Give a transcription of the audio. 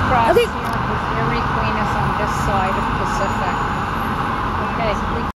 cross here because Dairy Queen is on this side of Pacific. Okay, we